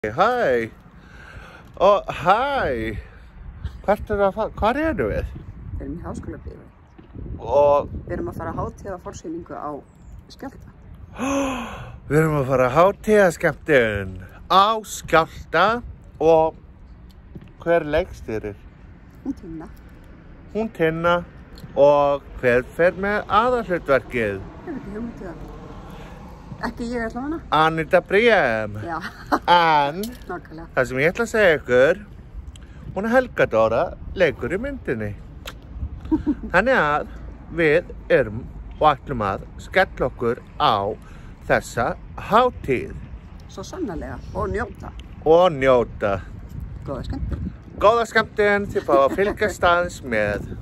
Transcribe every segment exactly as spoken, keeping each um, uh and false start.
Hæ, og hæ, hvert er að fara, hvað erum við? Við erum í háskólabíói. Og Við erum að fara að hátíðaforsýningu á Skja. Við erum að fara að hátíðaskemmtun á Skja og hver leikstýrir? Hún Tinna. Hún Tinna og hver fer með aðalhlutverkið? Ég veit ekki hugmynd í það. Ekki ég ætla hana. Anita Briem. Já. En Nákvæmlega. það sem ég ætla að segja ykkur, hún Helga Dóra leikur í myndinni. Þannig að við erum og ætlum að skella okkur á þessa hátíð. Svo sannarlega. Og njóta. Og njóta. Góða skemmtun. Góða skemmtun, þið fá að fylgjast aðeins með.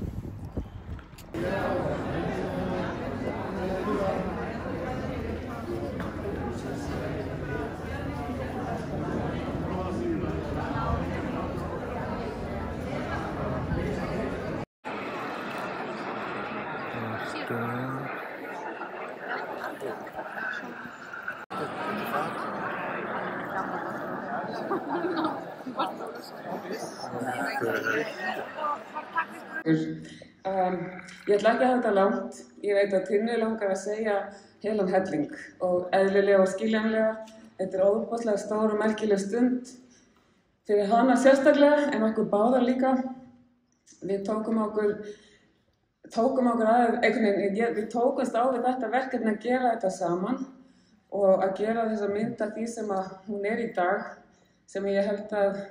Um, ég ætla ekki að hafa þetta langt. Ég veit að Tinnu langar að segja heilan helling og eðlilega og skiljanlega. Þetta er óbúslega stór og merkileg stund fyrir hana sérstaklega en okkur báðar líka. Við tókum okkur tókum okkur að einhvern veginn, við tókumst á við þetta verkefni að gera þetta saman og að gera þessa mynd af því sem að hún er í dag, sem ég held að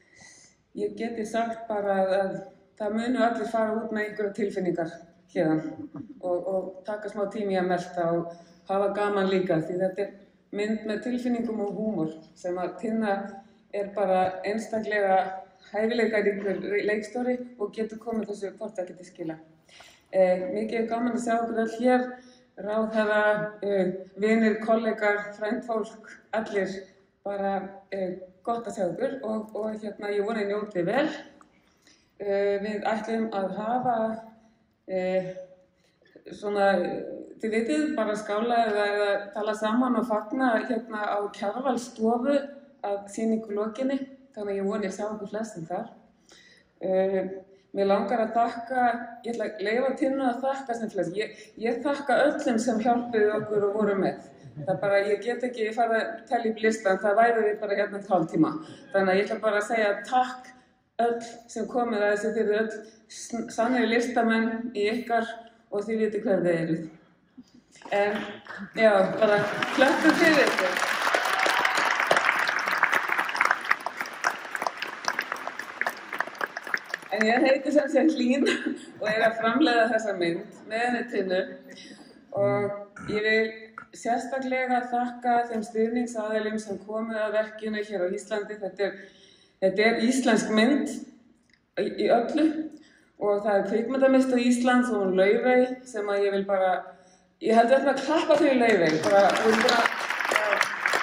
ég geti sagt bara að það munu allir fara út með einhverja tilfinningar hérna og, og taka smá tími að melta og hafa gaman líka því þetta er mynd með tilfinningum og húmor sem að Tinna er bara einstaklega hæfileikaríkur leikstjóri og getur komið þessu hvort ekki til skila. Eh, mikið er gaman að sjá okkur all hér, ráðherra, eh, vinir, kollegar, frændfólk, allir bara eh, gott að sjá okkur og, og hérna ég vona að njóti vel. Uh, við ætlum að hafa uh, svona, þið vitið, bara skála eða, eða tala saman og fagna hérna á Kjarvalsstofu að sýningu lokinni, þannig að ég voni að sjá okkur flestum þar. Uh, mér langar að þakka, ég ætla að leyfa Tinnu að þakka sem flest. Ég, ég þakka öllum sem hjálpuðu okkur og voru með. Það er bara, ég get ekki fara að tella upp listan, það væri við bara hérna tólf tíma. Þannig að ég ætla bara að segja takk öll sem komið að þessu, þið eru öll sannir listamenn í ykkar og þið viti hver þið eruð. En já, bara klöppum fyrir ykkur. En ég heiti sem sé Hlín og er að framleiða þessa mynd með henni Tinnu og ég vil sérstaklega þakka þeim stuðningsaðilum sem komið að verkinu hér á Íslandi. Þetta er Þetta er íslensk mynd í öllu og það er kvikmyndamiðstöð Íslands og hún Laufey sem að ég vil bara, ég held að klappa fyrir Laufey bara, og, bara, ja.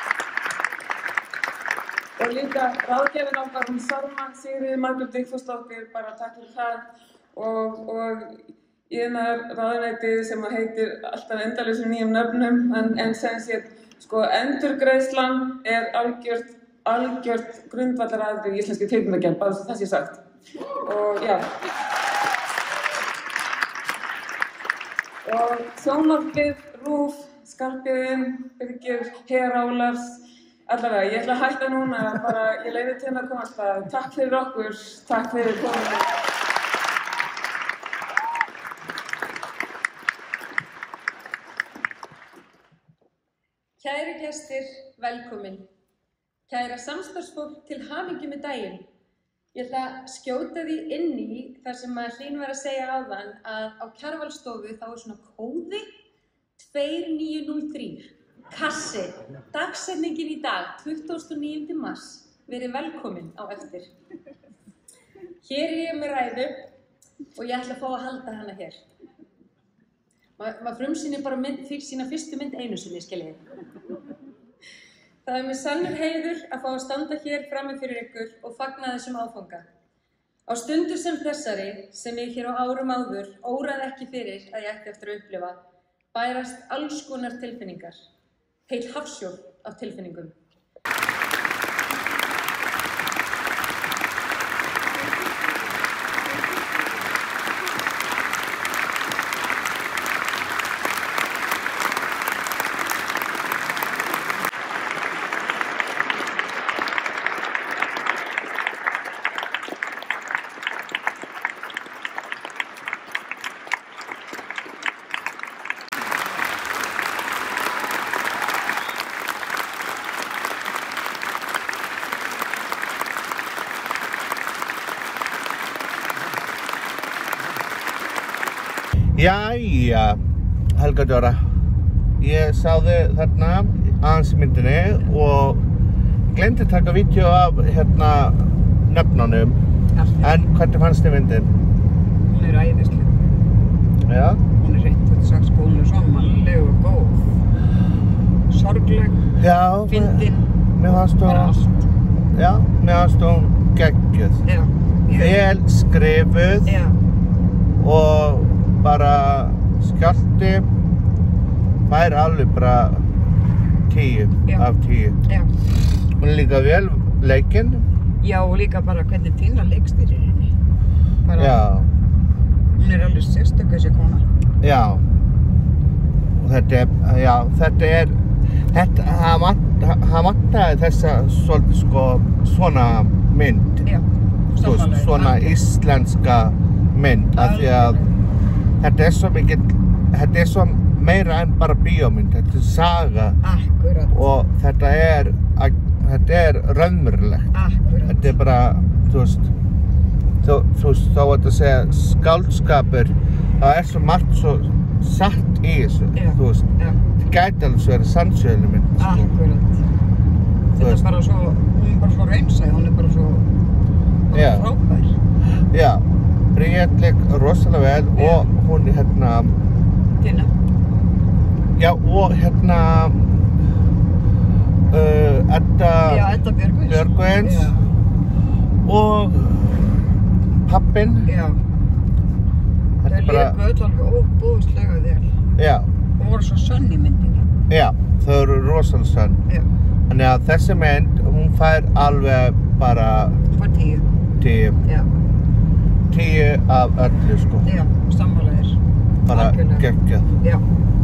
og líka ráðgjafinn okkar, hún Sarma, Sigríður Margrét Vigfúsdóttir, bara takk fyrir það og, og íðnar ráðuneytið sem að heitir alltaf endalausum nýjum nöfnum en, en sem sé, sko, endurgreiðslan er algjört algjört grundvallaratriði í íslenskri kvikmyndagerð, bara þess að það sé sagt. Og já. Og sjónvarpið, RÚV, Skarpiðinn, Birgir, Her Ólafs, allavega, ég ætla að hætta núna, bara ég leyfi til að komast að takk fyrir okkur, takk fyrir kominu. Kæri gestir, velkomin. Kæra samstarfsfólk, til hamingju með daginn. Ég ætla að skjóta því inn í þar sem að Hlín var að segja áðan að á Kjarvalsstofu þá er svona kóði tveir níu núll þrír. Kassi, dagsetningin í dag, tuttugasta og níunda mars. Verið velkomin á eftir. Hér er ég með ræðu og ég ætla að fá að halda hana hér. Ma maður frumsýnir bara mynd, fyrir sína fyrstu mynd einu sinni, skiljiði. Það er mér sannur heiður að fá að standa hér frammi fyrir ykkur og fagna þessum áfanga. Á stundu sem þessari, sem ég hér á árum áður óraði ekki fyrir að ég ætti eftir að upplifa, bærast alls konar tilfinningar. Heil hafsjór af tilfinningum. Jæja, Helga Dóra. Ég sá þig þarna aðeins í myndinni og glemdi að taka vídeo af hérna nöfnunum. En hvernig fannst þið myndin? Hún er æðisleg. Já. Hún er hreint út sagt sko, hún er svo mannleg og góð. Sorgleg, Já. fyndin, Mér fannst hún... bara allt. Já, mér fannst hún geggjuð. Já. Vel skrifuð Já. og bara skjálti fær alveg bara tíu Já. af tíu. Já. Hún er líka vel leikinn. Já, og líka bara hvernig Tinna leikstýrir henni. Bara, Já, hún er alveg sérstök þessi kona. já. Og þetta er, já, þetta er, þetta, hann vant- hann vantaði þessa svolítið sko svona mynd. Já, Þú veist, sammála. svona íslenska mynd. Af því að þetta er svo mikið, þetta er svo meira en bara bíómynd. Þetta er saga Akkurat, og þetta er, þetta er raunverulegt. akkurat. Þetta er bara, þú veist, þú, þú veist, þá að þetta segja skáldskapur, það er svo margt svo satt í þessu, Já. þú veist. Já, Það gæti alveg svo verið sannsöguleg mynd, sko. akkurat. Þetta veist. er bara svo, hún er bara svo raunsæ, hún er bara svo, bara Já. frábær. Já, Bríet leik rosalega vel Já. og hún hérna, Tinna. já, og hérna, uh, Edda Já, Edda Björgvins. Björgvins Já, og pappinn. já. Þetta Það er bara, léku öll alveg óbúðslega vel. já, Og voru svo sönn í myndinni. já, þau eru rosalega sönn. Já, Þannig að þessi mynd, hún fær alveg bara hún var tíu. tíu, Já, tíu af öllu, sko. já, sammála þér. Bara Algjörlega. geggjað. Já,